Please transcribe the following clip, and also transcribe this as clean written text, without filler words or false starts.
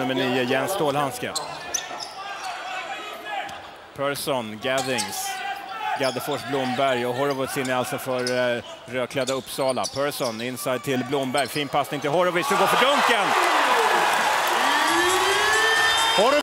nummer 9, Jens Stålhandske. Persson, Gaddings, Gaddefors, Blomberg och Horowitz in i alltså för rödklädda Uppsala. Persson inside till Blomberg, fin passning till Horowitz som går för dunken!